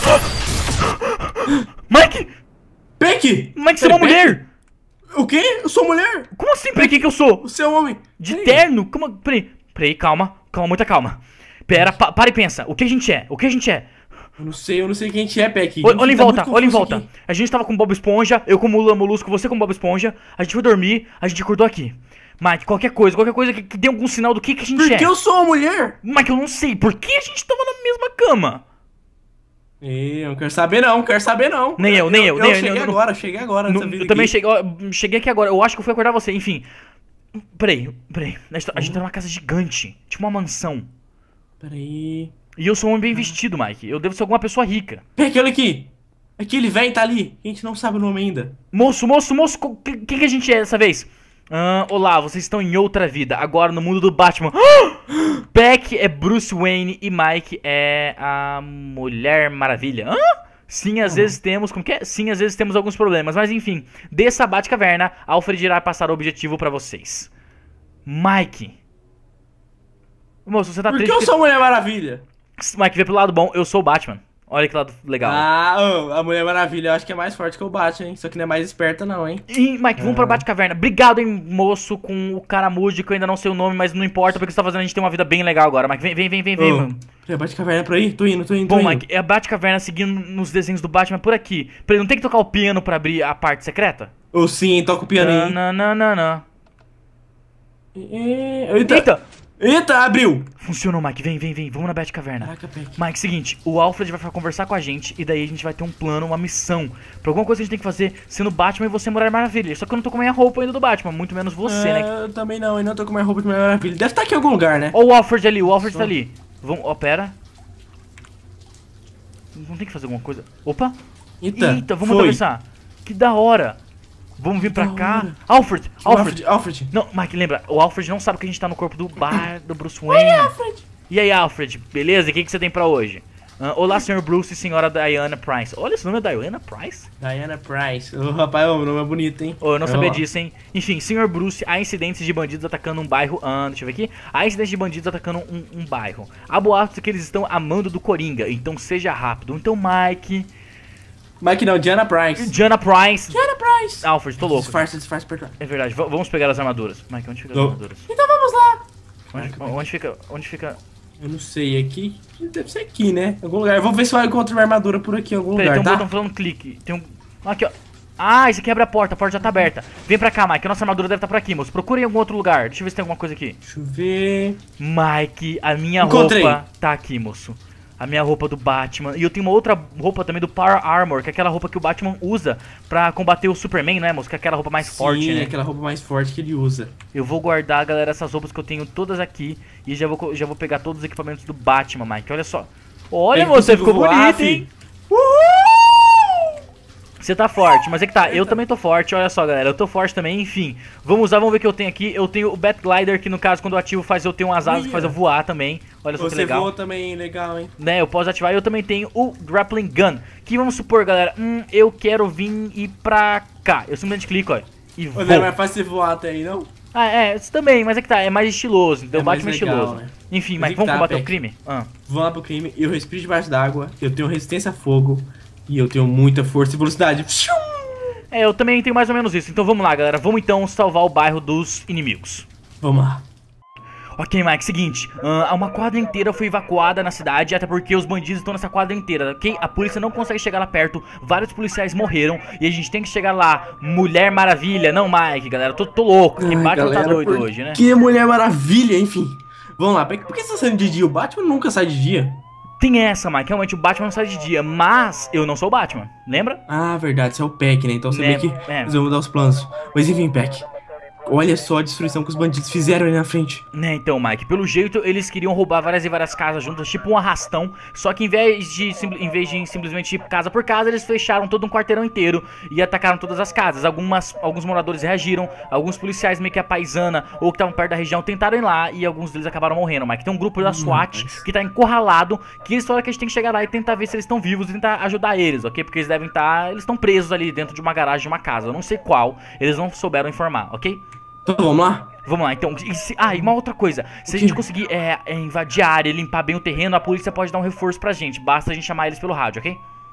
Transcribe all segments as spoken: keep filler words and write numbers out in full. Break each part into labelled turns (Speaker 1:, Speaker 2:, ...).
Speaker 1: Mike!
Speaker 2: Peck!
Speaker 1: Mike, você é uma mulher!
Speaker 2: O quê? Eu sou mulher?
Speaker 1: Como assim, peraí, quem que eu sou?
Speaker 2: Você é um homem.
Speaker 1: De
Speaker 2: Peraí.
Speaker 1: terno? Como? Peraí, peraí, calma, calma, muita calma. Pera, pa, para e pensa, o que a gente é? O que a gente é?
Speaker 2: Eu não sei, eu não sei quem a gente é, Peck.
Speaker 1: Olha, olha em
Speaker 2: Tá
Speaker 1: volta,
Speaker 2: muito
Speaker 1: olha em
Speaker 2: confuso
Speaker 1: volta.
Speaker 2: aqui.
Speaker 1: A gente tava com o Bob Esponja, eu com o Lula Molusco, você com o Bob Esponja. A gente foi dormir, a gente acordou aqui. Mike, qualquer coisa, qualquer coisa que, que dê algum sinal do que, que a gente
Speaker 2: Por
Speaker 1: é.
Speaker 2: que eu sou uma mulher?
Speaker 1: Mike, eu não sei, por que a gente tava na mesma cama?
Speaker 2: Ih, eu não quero saber não, quero saber não.
Speaker 1: Nem eu, nem eu,
Speaker 2: eu
Speaker 1: nem eu.
Speaker 2: cheguei
Speaker 1: nem eu,
Speaker 2: agora, cheguei agora
Speaker 1: não-
Speaker 2: nessa vida
Speaker 1: Eu também
Speaker 2: aqui.
Speaker 1: cheguei, ó, cheguei aqui agora, eu acho que eu fui acordar você, enfim. Peraí, peraí, a gente, tá- a gente tá numa casa gigante, tipo uma mansão.
Speaker 2: Peraí.
Speaker 1: E eu sou um homem bem vestido, Mike, eu devo ser alguma pessoa rica.
Speaker 2: Peck, olha aqui. Aquele velho tá ali, a gente não sabe o nome ainda.
Speaker 1: Moço, moço, moço, o que, que a gente é dessa vez? Ah, olá, vocês estão em outra vida, agora no mundo do Batman. Peck é Bruce Wayne e Mike é a Mulher Maravilha. Hã? Sim, às vezes temos, como que é? Sim, às vezes temos alguns problemas, mas enfim. Desça a Batcaverna, Alfred irá passar o objetivo pra vocês. Mike. Moço, você tá
Speaker 2: Por que
Speaker 1: triste
Speaker 2: eu
Speaker 1: porque-
Speaker 2: sou a Mulher Maravilha?
Speaker 1: Mike, vê pelo lado bom, eu sou o Batman. Olha que lado legal.
Speaker 2: Ah, ô, a Mulher Maravilha eu acho que é mais forte que o Batman, hein? Só que não é mais esperta não, hein?
Speaker 1: E, Mike, vamos pra Batcaverna. Obrigado, hein, moço, com o caramujo, que eu ainda não sei o nome, mas não importa, porque você tá fazendo a gente ter uma vida bem legal agora. Mike, vem, vem, vem, vem, vem,
Speaker 2: Ô,
Speaker 1: mano.
Speaker 2: Tem Batcaverna por aí? Tô indo, tô indo, tô
Speaker 1: Bom,
Speaker 2: indo.
Speaker 1: Mike, é a Batcaverna seguindo nos desenhos do Batman por aqui. Peraí, não tem que tocar o piano pra abrir a parte secreta?
Speaker 2: Ô, sim, toca o piano aí.
Speaker 1: Nananana.
Speaker 2: É, Eita.
Speaker 1: Eita!
Speaker 2: Eita, abriu.
Speaker 1: Funcionou, Mike. Vem, vem, vem. Vamos na Batcaverna.
Speaker 2: Caraca, Peck.
Speaker 1: Mike, seguinte, o Alfred vai conversar com a gente e daí a gente vai ter um plano, uma missão. Pra alguma coisa que a gente tem que fazer sendo Batman e você Mulher Maravilha. Só que eu não tô com a minha roupa ainda do Batman, muito menos você, né?
Speaker 2: É, eu também não, eu não tô com minha roupa de Mulher Maravilha. Deve estar aqui em algum lugar, né?
Speaker 1: Ó o Alfred ali, o Alfred tá ali. Vamos, ó, pera. Não tem que fazer alguma coisa. Opa!
Speaker 2: Eita,
Speaker 1: Eita, vamos
Speaker 2: foi.
Speaker 1: atravessar. Que da hora. Vamos vir pra
Speaker 2: da
Speaker 1: cá.
Speaker 2: hora.
Speaker 1: Alfred, Alfred.
Speaker 2: Alfred, Alfred.
Speaker 1: Não, Mike, lembra, o Alfred não sabe que a gente tá no corpo do bar do Bruce Wayne.
Speaker 2: Oi, Alfred.
Speaker 1: E aí, Alfred, beleza? O que, que você tem pra hoje? Ah, olá, senhor Bruce e senhora Diana Price. Olha, esse nome é Diana Price?
Speaker 2: Diana Price. Ô, rapaz, o nome é bonito, hein?
Speaker 1: Oh, eu não sabia
Speaker 2: Ó.
Speaker 1: disso, hein? Enfim, senhor Bruce, há incidentes de bandidos atacando um bairro. Ah, deixa eu ver aqui. Há incidentes de bandidos atacando um, um bairro. Há boatos que eles estão amando do Coringa, então seja rápido. Então, Mike.
Speaker 2: Mike não, Diana Price.
Speaker 1: Diana Price.
Speaker 2: Diana Price.
Speaker 1: Alfred, tô louco.
Speaker 2: Disfarça, disfarça, perdão.
Speaker 1: É verdade, v- vamos pegar as armaduras. Mike, onde fica as
Speaker 2: Tô.
Speaker 1: armaduras?
Speaker 2: Então vamos lá.
Speaker 1: Onde, onde fica. Onde fica.
Speaker 2: Eu não sei, aqui. Deve ser aqui, né? Em algum lugar. Eu vou ver se eu encontro uma armadura por aqui em algum
Speaker 1: Peraí, tem
Speaker 2: lugar,
Speaker 1: um
Speaker 2: tá?
Speaker 1: botão falando clique. Tem um. Aqui, ó. Ah, esse aqui abre a porta, a porta já tá aberta. Vem pra cá, Mike, a nossa armadura deve estar por aqui, moço. Procure em algum outro lugar. Deixa eu ver se tem alguma coisa aqui.
Speaker 2: Deixa eu ver.
Speaker 1: Mike, a minha
Speaker 2: Encontrei.
Speaker 1: roupa tá aqui, moço. A minha roupa do Batman. E eu tenho uma outra roupa também do Power Armor, que é aquela roupa que o Batman usa pra combater o Superman, né, moço? Que é aquela roupa mais forte,
Speaker 2: Sim,
Speaker 1: né?
Speaker 2: aquela roupa mais forte que ele usa.
Speaker 1: Eu vou guardar, galera, essas roupas que eu tenho todas aqui. E já vou, co- já vou pegar todos os equipamentos do Batman, Mike. Olha só. Olha,
Speaker 2: Ele
Speaker 1: você
Speaker 2: conseguiu
Speaker 1: ficou
Speaker 2: voar,
Speaker 1: bonito,
Speaker 2: fi.
Speaker 1: hein? Você tá forte, mas é que tá, eu também tô forte, olha só, galera, eu tô forte também, enfim. Vamos usar, vamos ver o que eu tenho aqui. Eu tenho o Bat Glider, que no caso, quando eu ativo, faz eu ter umas asas que faz eu voar também. Olha só que
Speaker 2: Você
Speaker 1: legal.
Speaker 2: voa também, legal, hein?
Speaker 1: Né, eu posso ativar. E eu também tenho o Grappling Gun, que vamos supor, galera, hum, eu quero vir ir pra cá. Eu simplesmente clico, ó, e vou.
Speaker 2: Não é mais fácil você voar até aí, não?
Speaker 1: Ah, é, isso também, mas é que tá, é mais estiloso, então
Speaker 2: É
Speaker 1: o
Speaker 2: mais
Speaker 1: Batman é
Speaker 2: legal,
Speaker 1: estiloso.
Speaker 2: né?
Speaker 1: Enfim,
Speaker 2: Mas
Speaker 1: mas
Speaker 2: é que
Speaker 1: vamos
Speaker 2: tá,
Speaker 1: combater o
Speaker 2: Peck.
Speaker 1: crime? Ah.
Speaker 2: Vamos lá pro crime. Eu respiro debaixo d'água, eu tenho resistência a fogo e eu tenho muita força e velocidade.
Speaker 1: É, eu também tenho mais ou menos isso. Então vamos lá, galera. Vamos então salvar o bairro dos inimigos.
Speaker 2: Vamos lá.
Speaker 1: Ok, Mike, seguinte, ah, uma quadra inteira foi evacuada na cidade, até porque os bandidos estão nessa quadra inteira, ok? A polícia não consegue chegar lá perto, vários policiais morreram e a gente tem que chegar lá. Mulher Maravilha, não Mike, galera, tô, tô louco, que
Speaker 2: Ai,
Speaker 1: Batman tá
Speaker 2: galera,
Speaker 1: doido
Speaker 2: por
Speaker 1: hoje, né?
Speaker 2: Que Mulher Maravilha, enfim. Vamos lá, por que você tá saindo de dia? O Batman nunca sai de dia.
Speaker 1: Tem essa, Mike, realmente o Batman não sai de dia, mas eu não sou o Batman, lembra?
Speaker 2: Ah, verdade, você é o Peck, né? Então você
Speaker 1: Né,
Speaker 2: meio que
Speaker 1: é.
Speaker 2: resolveu mudar os planos. Mas enfim, Peck. Olha só a destruição que os bandidos fizeram ali na frente.
Speaker 1: Né, então, Mike, pelo jeito eles queriam roubar várias e várias casas juntas, tipo um arrastão. Só que em vez de, sim- em vez de simplesmente ir casa por casa, eles fecharam todo um quarteirão inteiro e atacaram todas as casas. Algumas, alguns moradores reagiram, alguns policiais meio que a paisana ou que estavam perto da região tentaram ir lá e alguns deles acabaram morrendo, Mike. Tem um grupo da SWAT que tá encurralado, que eles falaram que a gente tem que chegar lá e tentar ver se eles estão vivos e tentar ajudar eles, ok? Porque eles devem estar, eles estão presos ali dentro de uma garagem de uma casa, eu não sei qual, eles não souberam informar, ok?
Speaker 2: Então vamos lá?
Speaker 1: Vamos lá, então. E se- ah, e uma outra coisa. Se a
Speaker 2: quê?
Speaker 1: gente conseguir é, é, invadir a área e limpar bem o terreno, a polícia pode dar um reforço pra gente. Basta a gente chamar eles pelo rádio, ok?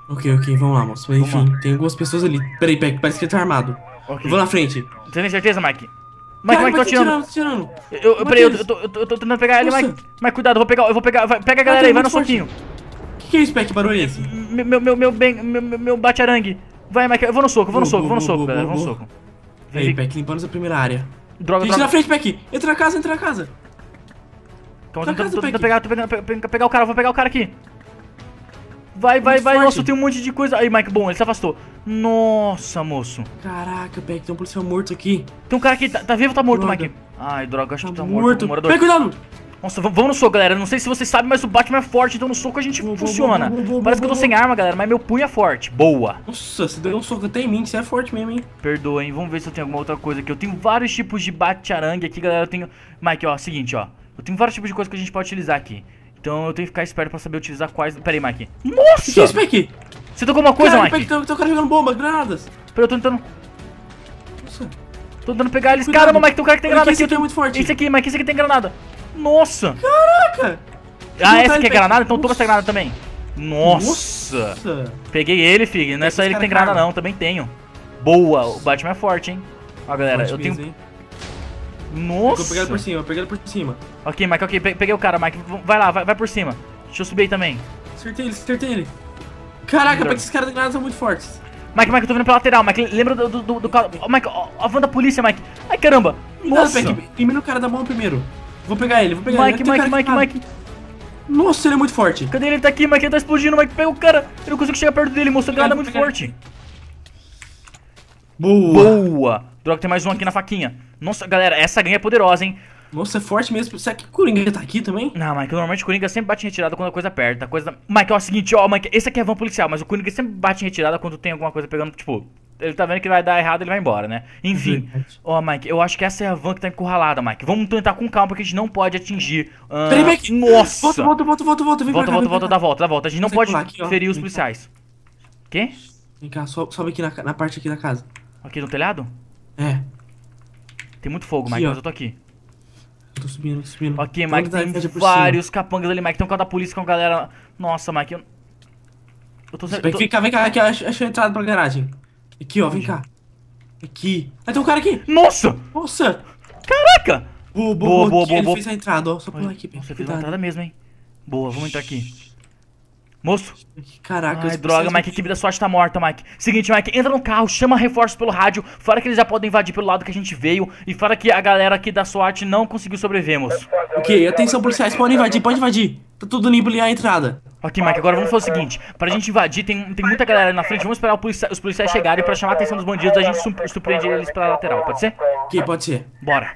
Speaker 2: Ok, ok, vamos lá, moço. Mas,
Speaker 1: Vamos
Speaker 2: enfim,
Speaker 1: lá.
Speaker 2: tem algumas pessoas ali. Peraí, Peck, parece que ele tá armado.
Speaker 1: Ok.
Speaker 2: Eu vou na frente.
Speaker 1: Você tem certeza, Mike? Mike,
Speaker 2: Caraca,
Speaker 1: Mike, tô
Speaker 2: Peck, tá
Speaker 1: atirando.
Speaker 2: tirando, tá tirando.
Speaker 1: Eu, eu,
Speaker 2: Mata
Speaker 1: peraí, eu,
Speaker 2: eles.
Speaker 1: eu, tô, eu, tô, eu tô tentando pegar ele,
Speaker 2: Nossa.
Speaker 1: Mike. Mike, cuidado, eu vou pegar, eu vou pegar. Vai, pega a
Speaker 2: Ah,
Speaker 1: galera
Speaker 2: tem
Speaker 1: aí, vai no
Speaker 2: muito forte.
Speaker 1: soquinho.
Speaker 2: Que que é isso, Peck? Que barulho é esse?
Speaker 1: Meu, meu, meu, meu, bem, meu, meu, meu bate-arangue. Vai, Mike, eu vou no soco, eu vou no
Speaker 2: Boa,
Speaker 1: soco, eu vou no
Speaker 2: boa,
Speaker 1: soco,
Speaker 2: boa,
Speaker 1: galera, eu
Speaker 2: boa,
Speaker 1: vou no
Speaker 2: boa.
Speaker 1: soco.
Speaker 2: Aí,
Speaker 1: Vem,
Speaker 2: Peck, limpando essa primeira área.
Speaker 1: droga,
Speaker 2: Gente,
Speaker 1: droga.
Speaker 2: na frente, Peck. Entra na casa, entra na casa.
Speaker 1: Calma,
Speaker 2: Na
Speaker 1: tô, tô,
Speaker 2: casa,
Speaker 1: tô tentando
Speaker 2: Peck.
Speaker 1: pegar, tô pegando, pe- pe- pegar o cara, vou pegar o cara aqui. Vai, vai,
Speaker 2: Muito
Speaker 1: vai,
Speaker 2: forte.
Speaker 1: nossa, tem um monte de coisa. Aí, Mike, bom, ele se afastou. Nossa, moço.
Speaker 2: Caraca, Peck, tem um policial morto aqui.
Speaker 1: Tem um cara aqui, tá, tá vivo ou tá morto,
Speaker 2: Droga.
Speaker 1: Mike? Ai, droga, acho
Speaker 2: Tá
Speaker 1: que tá morto.
Speaker 2: morto.
Speaker 1: Um morador.
Speaker 2: Peck, cuidado.
Speaker 1: Nossa, v- vamos no soco, galera. Não sei se vocês sabem, mas o Batman é forte, então no soco a gente
Speaker 2: Boa, boa,
Speaker 1: funciona.
Speaker 2: boa, boa, boa,
Speaker 1: Parece que eu tô
Speaker 2: boa,
Speaker 1: sem
Speaker 2: boa.
Speaker 1: arma, galera, mas meu punho é forte. Boa.
Speaker 2: Nossa, você deu um soco até em mim, você é forte mesmo, hein?
Speaker 1: Perdoem, vamos ver se eu tenho alguma outra coisa aqui. Eu tenho vários tipos de bate-arangue aqui, galera. Eu tenho. Mike, ó, seguinte, ó. Eu tenho vários tipos de coisa que a gente pode utilizar aqui. Então eu tenho que ficar esperto pra saber utilizar quais. Pera aí, Mike.
Speaker 2: Que que é isso,
Speaker 1: Nossa!
Speaker 2: Peck?
Speaker 1: Você tocou uma coisa,
Speaker 2: Caraca,
Speaker 1: Mike?
Speaker 2: Peck, tem um cara jogando bomba, granadas.
Speaker 1: Pera, eu tô tentando.
Speaker 2: Nossa.
Speaker 1: Tô tentando pegar eles.
Speaker 2: Cuidado.
Speaker 1: Caramba, Mike, tem um cara que tem
Speaker 2: Olha
Speaker 1: granada
Speaker 2: aqui, esse
Speaker 1: aqui. eu
Speaker 2: aqui é
Speaker 1: tenho-
Speaker 2: muito forte.
Speaker 1: Esse aqui, Mike, esse aqui tem granada. Nossa!
Speaker 2: Caraca.
Speaker 1: Ah,
Speaker 2: Não,
Speaker 1: essa
Speaker 2: tá,
Speaker 1: aqui é
Speaker 2: Peck.
Speaker 1: granada? Então toma essa
Speaker 2: Nossa.
Speaker 1: granada também. Nossa!
Speaker 2: Nossa.
Speaker 1: Peguei ele, filho. Não é só
Speaker 2: Esse
Speaker 1: ele que
Speaker 2: cara
Speaker 1: tem
Speaker 2: é
Speaker 1: granada,
Speaker 2: karma.
Speaker 1: não. Também tenho. Boa, o Batman é forte, hein? Ó, galera,
Speaker 2: Forte
Speaker 1: eu
Speaker 2: mesmo,
Speaker 1: tenho.
Speaker 2: hein? Vou pegar ele por
Speaker 1: Nossa!
Speaker 2: cima, vou pegar ele por cima.
Speaker 1: Ok, Mike, ok. pe- Peguei o cara, Mike. V- Vai lá, vai, vai por cima. Deixa eu subir aí também.
Speaker 2: Acertei ele, acertei ele. Caraca,
Speaker 1: Droga.
Speaker 2: Peck, esses caras de granadas são muito fortes.
Speaker 1: Mike, Mike, eu tô vindo pela lateral. Mike, lembra do. do, do, do carro. Ó, Mike, ó, a van da polícia, Mike. Ai, caramba!
Speaker 2: Cuidado,
Speaker 1: Nossa!
Speaker 2: Peck, elimina o cara da mão primeiro. Vou pegar ele, vou pegar
Speaker 1: Mike,
Speaker 2: ele. Tem um
Speaker 1: Mike,
Speaker 2: cara
Speaker 1: Mike,
Speaker 2: aqui do
Speaker 1: Mike.
Speaker 2: lado. Nossa, ele é muito forte.
Speaker 1: Cadê ele? Ele tá aqui, Mike. Ele tá explodindo, Mike. Pega o cara. Eu não consigo chegar perto dele, moço. A granada é muito
Speaker 2: Pegar,
Speaker 1: forte.
Speaker 2: Boa.
Speaker 1: Boa! Droga, tem mais um aqui na faquinha. Nossa, galera, essa ganha é poderosa, hein?
Speaker 2: Nossa, é forte mesmo. Será que o Coringa tá aqui também?
Speaker 1: Não, Mike, normalmente o Coringa sempre bate em retirada quando a coisa aperta. A coisa... Mike, ó, é o seguinte, ó, Mike, esse aqui é van policial, mas o Coringa sempre bate em retirada quando tem alguma coisa pegando, tipo... Ele tá vendo que vai dar errado, ele vai embora, né? Enfim,
Speaker 2: Verdade.
Speaker 1: ó, Mike, eu acho que essa é a van que tá encurralada, Mike. Vamos tentar com calma, porque a gente não pode atingir... ah,
Speaker 2: Peraí, Peck.
Speaker 1: Nossa!
Speaker 2: Volta, volta, volta, volta, volta. Vem
Speaker 1: Volta,
Speaker 2: pra cá,
Speaker 1: volta,
Speaker 2: vem
Speaker 1: volta,
Speaker 2: pra
Speaker 1: dá
Speaker 2: cá.
Speaker 1: volta, dá volta. A gente não
Speaker 2: Você
Speaker 1: pode
Speaker 2: pular aqui, ó.
Speaker 1: ferir os
Speaker 2: Vem cá.
Speaker 1: policiais. Quê?
Speaker 2: Vem cá, so- sobe aqui na, ca- na parte aqui da casa.
Speaker 1: Aqui no telhado?
Speaker 2: É,
Speaker 1: Tem muito fogo,
Speaker 2: Aqui,
Speaker 1: Mike,
Speaker 2: ó.
Speaker 1: mas eu tô aqui.
Speaker 2: eu tô subindo, tô subindo.
Speaker 1: Ok,
Speaker 2: Tô
Speaker 1: Mike,
Speaker 2: andando
Speaker 1: tem
Speaker 2: por cima.
Speaker 1: vários capangas ali, Mike. Tem um cara da polícia com a galera... Nossa, Mike, eu... Eu tô... eu
Speaker 2: Peck,
Speaker 1: tô-
Speaker 2: vem cá, vem cá, aqui, ó, acho, acho a entrada pra garagem. Aqui, ó, vem cá. Aqui. Ah, tem um cara aqui.
Speaker 1: Nossa!
Speaker 2: Nossa.
Speaker 1: Caraca!
Speaker 2: Boa, boa,
Speaker 1: Boa,
Speaker 2: boa.
Speaker 1: boa,
Speaker 2: aqui,
Speaker 1: boa,
Speaker 2: ele
Speaker 1: boa.
Speaker 2: fez a entrada, ó. Só pular aqui, Peck.
Speaker 1: Você fez uma
Speaker 2: Cuidado.
Speaker 1: entrada mesmo, hein? Boa, vamos entrar aqui. Moço!
Speaker 2: Caraca,
Speaker 1: Ai,
Speaker 2: os
Speaker 1: droga,
Speaker 2: policiais
Speaker 1: Mike, a equipe da sorte tá morta, Mike. Seguinte, Mike, entra no carro, chama reforços pelo rádio, fala que eles já podem invadir pelo lado que a gente veio e fala que a galera aqui da SWAT não conseguiu sobreviver, moço.
Speaker 2: Ok, atenção policiais, pode invadir, pode invadir. Tá tudo limpo ali a entrada.
Speaker 1: Ok, Mike, agora vamos fazer o seguinte. Pra gente invadir, tem, tem muita galera ali na frente, vamos esperar o policia- os policiais chegarem pra chamar a atenção dos bandidos, a gente su- surpreende eles pra lateral, pode ser?
Speaker 2: Ok, pode ser.
Speaker 1: Bora.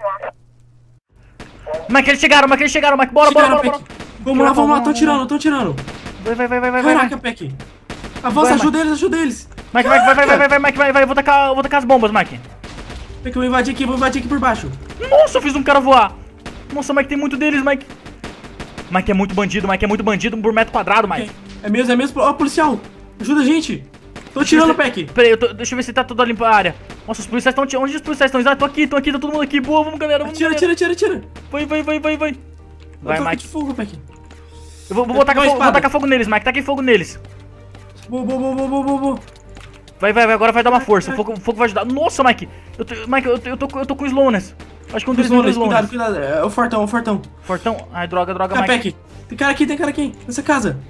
Speaker 1: Mike, eles chegaram, Mike, eles chegaram, Mike, bora, bora,
Speaker 2: Chegaram,
Speaker 1: bora, bora.
Speaker 2: Peck. Vamos lá, vamos lá, tô tirando, tô tirando.
Speaker 1: Vai, vai, vai, vai, vai, vai.
Speaker 2: Caraca, Peck. Avança,
Speaker 1: Vai,
Speaker 2: ajuda eles, ajuda eles.
Speaker 1: Mike, Mike, vai, vai, vai, vai, vai, Mike, vai, vai, eu vou tacar, eu vou tacar as bombas, Mike.
Speaker 2: Peck, eu vou invadir aqui, vou invadir aqui por baixo.
Speaker 1: Nossa, eu fiz um cara voar. Nossa, Mike, tem muito deles, Mike. Mike é muito bandido, Mike é muito bandido por metro quadrado, Mike.
Speaker 2: É mesmo, é mesmo. Ó, policial, ajuda a gente. Tô tirando, Peck.
Speaker 1: Peraí, eu tô- deixa eu ver se tá tudo limpo a área. Nossa, os policiais estão... Onde os policiais estão? Ah, tô aqui, tô aqui, tá todo mundo aqui. Boa, vamos, galera, vamos,
Speaker 2: Tira,
Speaker 1: galera.
Speaker 2: tira, tira, tira.
Speaker 1: Vai, vai, vai, vai, vai. Vai,
Speaker 2: Eu tô
Speaker 1: Mike.
Speaker 2: de fogo, Peck.
Speaker 1: Eu vou, vou,
Speaker 2: Eu
Speaker 1: tacar
Speaker 2: tenho uma
Speaker 1: fogo, vou
Speaker 2: espada.
Speaker 1: tacar fogo neles, Mike. Taquei fogo neles.
Speaker 2: Boa, boa, boa, boa, boa, boa, boa.
Speaker 1: Vai, vai, vai, agora vai dar uma força. O fogo, o fogo vai ajudar. Nossa, Mike. Eu tô, Mike, eu, tô- eu, tô, eu tô com slowness. Acho que um deles me deu
Speaker 2: Cuidado,
Speaker 1: slowness.
Speaker 2: cuidado. É o fortão, é o fortão.
Speaker 1: Fortão. Ai, droga, droga,
Speaker 2: Cá,
Speaker 1: Mike.
Speaker 2: Peck. Tem cara aqui, tem cara aqui. Nessa casa.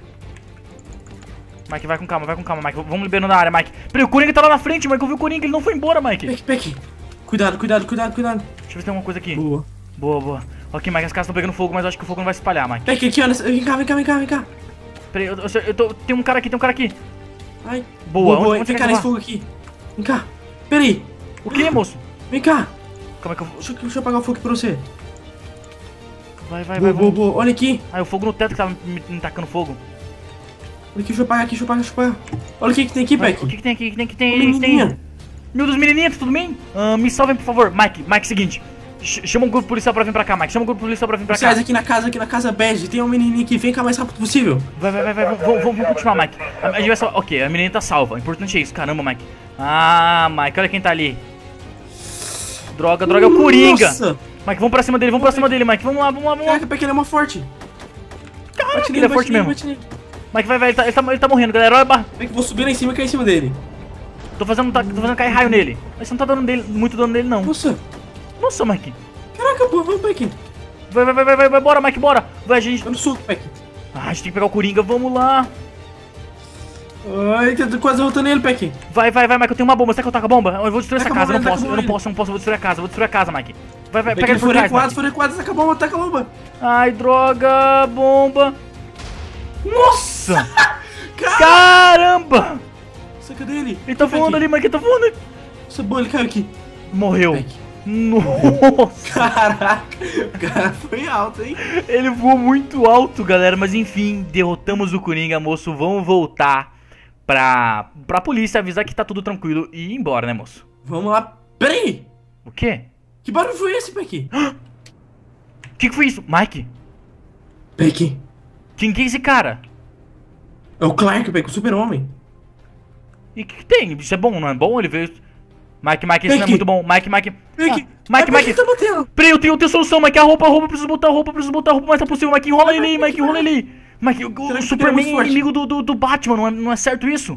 Speaker 1: Mike, vai com calma, vai com calma, Mike. Vamos liberando a área, Mike. Peraí, o Coringa tá lá na frente, Mike. Eu vi o Coringa, ele não foi embora, Mike.
Speaker 2: Peck, Peck. Cuidado, cuidado, cuidado, cuidado.
Speaker 1: Deixa eu ver se tem alguma coisa aqui.
Speaker 2: Boa.
Speaker 1: Boa, boa. Ok, Mike, as casas estão pegando fogo, mas eu acho que o fogo não vai se espalhar, Mike.
Speaker 2: Peck, aqui, ó. nessa- Vem cá, vem cá, vem cá, vem cá.
Speaker 1: Peraí, eu, eu, eu tô... Tem um cara aqui, tem um cara aqui.
Speaker 2: Ai.
Speaker 1: Boa,
Speaker 2: boa,
Speaker 1: onde-
Speaker 2: boa.
Speaker 1: onde você
Speaker 2: Vem
Speaker 1: quer
Speaker 2: cá
Speaker 1: que eu
Speaker 2: nesse
Speaker 1: vá?
Speaker 2: fogo aqui. Vem cá. Peraí.
Speaker 1: O que, moço?
Speaker 2: Vem cá.
Speaker 1: Calma aí que eu...
Speaker 2: Deixa, eu- deixa eu apagar o fogo aqui pra você.
Speaker 1: Vai, vai,
Speaker 2: Boa,
Speaker 1: vai,
Speaker 2: boa,
Speaker 1: vamos.
Speaker 2: boa. Olha aqui.
Speaker 1: Ah, o fogo no teto que tava me, me tacando fogo.
Speaker 2: Olha aqui, deixa eu apagar aqui, deixa eu apagar, deixa eu apagar. Olha o que que tem aqui,
Speaker 1: Vai,
Speaker 2: Peck.
Speaker 1: o que, que tem aqui? O que tem que tem?
Speaker 2: Uma
Speaker 1: O que que tem?
Speaker 2: menininha.
Speaker 1: Meu Deus, menininha, tá tudo bem? Ah, me salvem, por favor. Mike, Mike, seguinte. Ch- chama um grupo policial pra vir pra cá, Mike. Chama um grupo policial pra vir pra cá.
Speaker 2: Policiais aqui na casa, aqui na casa bege. Tem uma menininha aqui. Vem cá o mais rápido possível.
Speaker 1: Vai, vai, vai, vai. Vamos, vamos, vamos continuar, Mike. A, a gente vai salvar. Ok, a menina tá salva. O importante é isso. Caramba, Mike. Ah, Mike, olha quem tá ali. Droga, droga, é o Coringa.
Speaker 2: Nossa.
Speaker 1: Mike, vamos pra cima dele, vamos pra cima dele, Mike. Vamos lá, vamos lá, vamos lá.
Speaker 2: Caraca, Peck, ele é uma forte.
Speaker 1: Caraca,
Speaker 2: Bate
Speaker 1: ele é
Speaker 2: bate
Speaker 1: forte
Speaker 2: nele,
Speaker 1: mesmo.
Speaker 2: bate nele.
Speaker 1: Mike, vai, vai, ele tá, ele tá, ele tá morrendo, galera. Olha, ba-
Speaker 2: É que eu vou subir lá em cima e cair em cima dele.
Speaker 1: tô fazendo, tá- tô fazendo cair raio nele. Mas você não tá dando dele, muito dano nele, não.
Speaker 2: Nossa,
Speaker 1: Nossa, Mike.
Speaker 2: caraca, pô, vamos, Peck.
Speaker 1: Vai, vai, vai, vai, vai, vai, bora, Mike, bora. Vai, a gente...
Speaker 2: Eu não suco, Peck.
Speaker 1: Ah, a gente tem que pegar o Coringa, vamos lá.
Speaker 2: Ai, tô quase voltando nele, Peck.
Speaker 1: Vai, vai, vai, Mike, eu tenho uma bomba. Será que eu taco a bomba? Eu vou destruir essa
Speaker 2: Taca a
Speaker 1: casa, eu não
Speaker 2: bomba,
Speaker 1: posso,
Speaker 2: taca a
Speaker 1: eu não
Speaker 2: bomba.
Speaker 1: posso, eu não posso, eu vou destruir a casa, eu vou destruir a casa, Mike. Vai, vai,
Speaker 2: Peck,
Speaker 1: pega
Speaker 2: ele
Speaker 1: ele por
Speaker 2: foi
Speaker 1: trás,
Speaker 2: recuado,
Speaker 1: Mike.
Speaker 2: foi recuado, taca a bomba, taca a bomba.
Speaker 1: Ai, droga, bomba.
Speaker 2: Nossa! Cara,
Speaker 1: Caramba!
Speaker 2: saca dele.
Speaker 1: Ele tá voando ali, Mike, ele tá voando ali.
Speaker 2: Nossa, bom, ele caiu aqui.
Speaker 1: Morreu.
Speaker 2: Peck.
Speaker 1: Nossa,
Speaker 2: Caraca, o cara foi alto, hein?
Speaker 1: ele voou muito alto, galera. Mas enfim, derrotamos o Coringa, moço. Vamos voltar pra, pra polícia, avisar que tá tudo tranquilo e ir embora, né, moço?
Speaker 2: Vamos lá. Peraí!
Speaker 1: O quê?
Speaker 2: Que barulho foi esse, Peck?
Speaker 1: O que, que foi isso? Mike,
Speaker 2: Peck.
Speaker 1: quem que é esse cara?
Speaker 2: É o Clark, Peck, o super-homem.
Speaker 1: E o que, que tem? Isso é bom, não é bom? Ele veio... Mike, Mike, isso não é
Speaker 2: Mike.
Speaker 1: muito bom. Mike, Mike...
Speaker 2: Peck.
Speaker 1: Ah, Mike,
Speaker 2: Peck,
Speaker 1: Mike...
Speaker 2: tá batendo.
Speaker 1: Peraí, eu tenho, eu tenho solução, Mike. A roupa, a roupa, preciso botar a roupa, preciso botar a roupa o mais rápido possível. Mike, enrola ele aí, Mike, enrola ele aí. Mike, o, o
Speaker 2: Será que
Speaker 1: Superman
Speaker 2: ele é
Speaker 1: é
Speaker 2: muito forte?
Speaker 1: inimigo do, do, do Batman, não é, não é certo isso?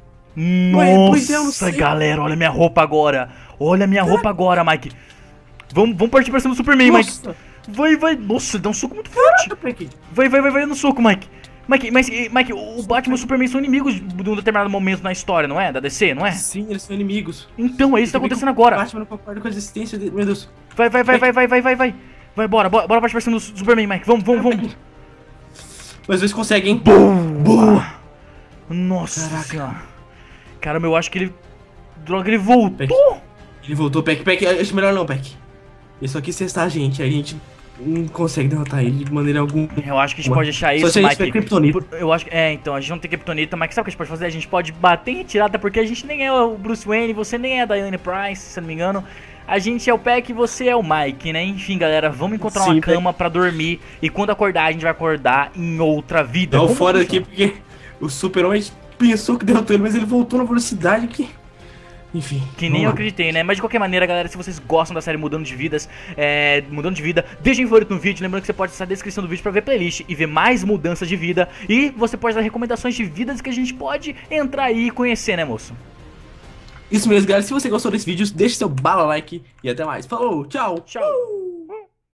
Speaker 2: Ué, pois é, eu não
Speaker 1: Nossa,
Speaker 2: sei.
Speaker 1: galera, olha minha roupa agora. Olha minha roupa agora, Mike. Vamos, vamos partir pra cima do Superman, Mike.
Speaker 2: Nossa.
Speaker 1: Vai, vai. Nossa, dá um soco muito forte.
Speaker 2: Caraca, Peck.
Speaker 1: Vai, vai, vai, vai no soco, Mike. Mike, mas, Mike, o Batman e o Superman são inimigos de um determinado momento na história, não é? Da D C, não é?
Speaker 2: Sim, eles são inimigos.
Speaker 1: Então, é isso que tá
Speaker 2: Você vê
Speaker 1: acontecendo
Speaker 2: que o
Speaker 1: agora.
Speaker 2: Batman não concorda com a existência dele. Meu Deus.
Speaker 1: Vai, vai, vai, vai, vai, vai, vai, vai. Vai, bora, bora, bora partir pra cima do Superman, Mike. Vamos, vamos, vamos.
Speaker 2: Mas eles conseguem, hein?
Speaker 1: Boa! Nossa
Speaker 2: Caraca.
Speaker 1: senhora. Caramba, eu acho que ele... Droga, ele voltou.
Speaker 2: Peck. Ele voltou, Peck. Peck, acho melhor não, Peck. Isso aqui cestar a gente. A gente não consegue derrotar ele de maneira alguma.
Speaker 1: Eu acho que a gente
Speaker 2: Uma-
Speaker 1: pode deixar
Speaker 2: Só
Speaker 1: isso,
Speaker 2: se a gente
Speaker 1: Mike.
Speaker 2: tiver Kryptonita.
Speaker 1: Por- Eu acho que... É, então, a gente não tem Kryptonita, mas sabe o que a gente pode fazer? A gente pode bater em retirada, porque a gente nem é o Bruce Wayne, você nem é a Diane Price, se eu não me engano. A gente é o Peck e você é o Mike, né? Enfim, galera, vamos encontrar
Speaker 2: Sim,
Speaker 1: uma
Speaker 2: Peck.
Speaker 1: cama pra dormir. E quando acordar, a gente vai acordar em outra vida.
Speaker 2: Dá o
Speaker 1: Como
Speaker 2: fora
Speaker 1: funciona?
Speaker 2: daqui porque o super-homem pensou que derrotou ele, mas ele voltou na velocidade que... Enfim.
Speaker 1: Que
Speaker 2: vamos
Speaker 1: nem eu
Speaker 2: lá.
Speaker 1: acreditei, né? Mas de qualquer maneira, galera, se vocês gostam da série Mudando de Vidas, é, Mudando de Vida, deixem um favorito no vídeo. Lembrando que você pode acessar a descrição do vídeo pra ver playlist e ver mais mudanças de vida. E você pode dar recomendações de vidas que a gente pode entrar aí e conhecer, né, moço?
Speaker 2: Isso mesmo, galera. Se você gostou desse vídeo, deixe seu bala like e até mais. Falou, tchau.
Speaker 1: Tchau!